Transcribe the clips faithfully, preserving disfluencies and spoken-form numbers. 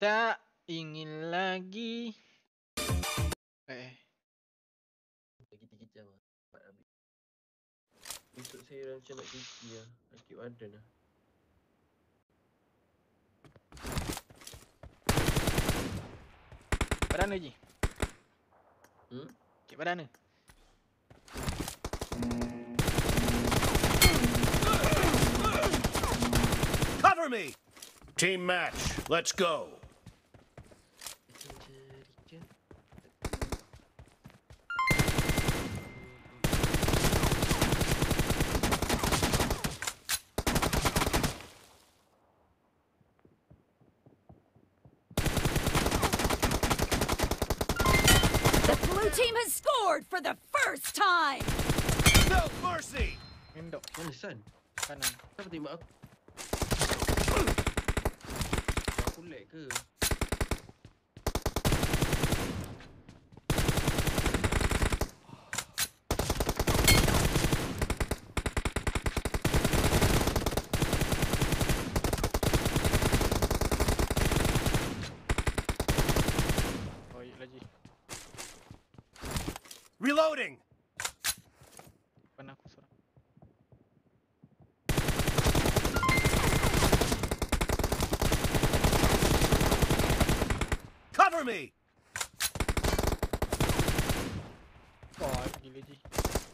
Tak ingin lagi. Eh. Lagi tiga jam lah. Cepat habis. Besok saya macam nak cuci lah. Akib badan lah. Pada mana je? Hmm? Cik pada mana? Cover me! Team match, let's go! Team has scored for the first time. No mercy. Mendok. Mana San? Kanan. Kenapa tembak aku? Aku lag ke? Oh, iya lagi. Reloading. Depan aku seorang. Cover me. Oh, gila je.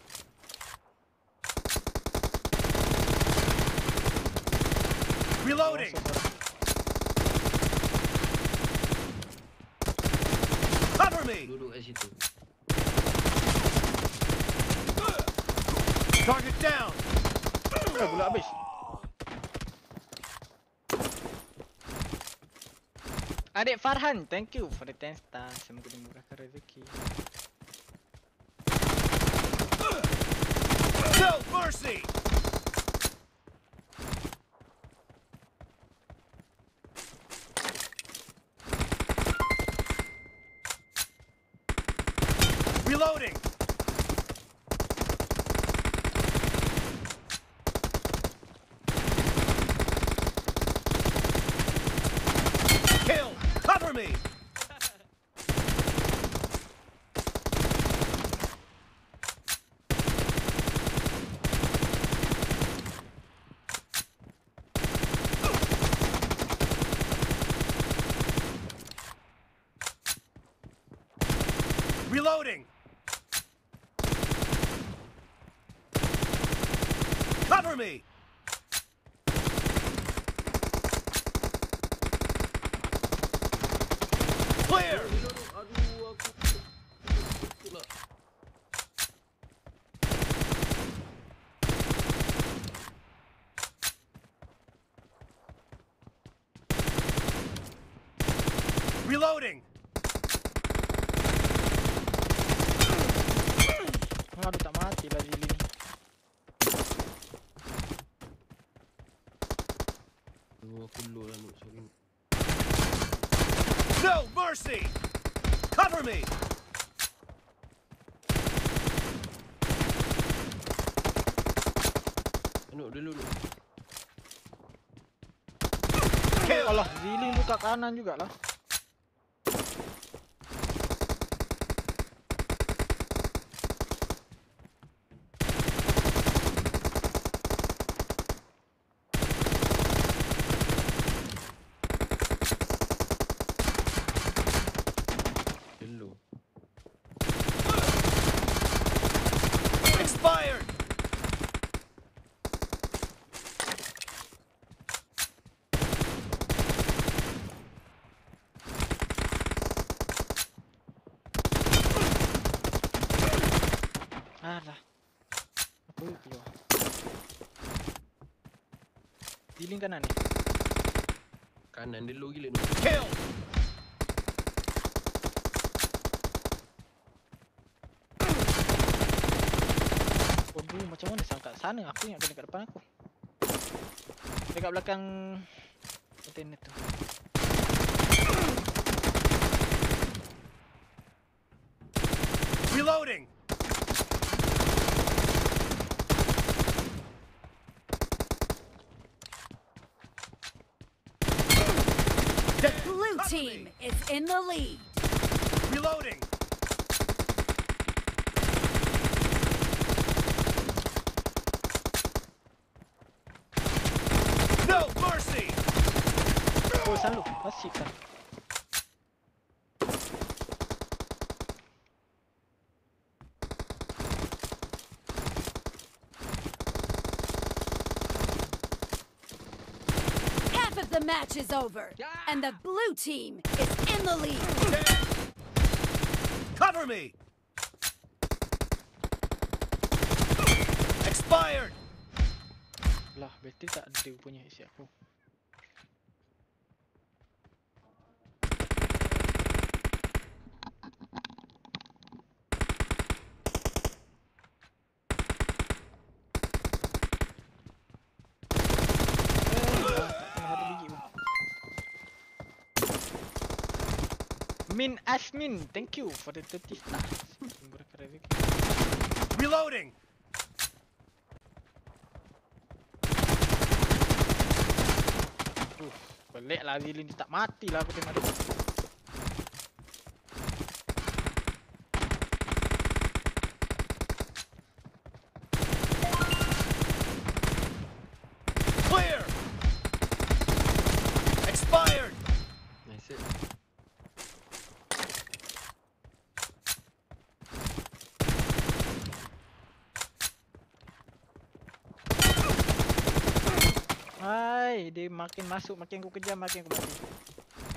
Reloading. Cover me. Duduk kat situ. Target down. Eh, pula habis. Adik Farhan, thank you for the ten stars. Semoga dimurahkan rezeki. No mercy. Reloading. Kill. Cover me. Reloading. Cover me. Clear. Aduh, aku pula. Reloading. Aduh, tak mati lah Zili ni. Aduh, aku low lah Nukk, sorry. No mercy. Cover me. Nukk, dulu Nukk. Kill. Alah, Zili buka kanan jugalah. Dulu. Expired. Alah. Apa itu keluar? Zili kanan ni. Kanan dia low gila Nukk. Kill. Waduh, macam mana sampai kat sana? Aku ingat kena kat depan aku. Dekat belakang kontainer tu. Reloading. The blue team is in the lead. Reloading. No mercy. Oh, selalu. Masih kan. Half of the match is over, and the blue team is in the lead. Cover me. Expired. Lah, bateri tak ada punya isi aku. Min Asmin, thank you for the thirty stars. Reloading. Uh, pelik lah Zilin tak mati lah aku tengok dia. Clear. Expired. Nice hit. Hai, dia makin masuk, makin aku kejar, makin aku mati.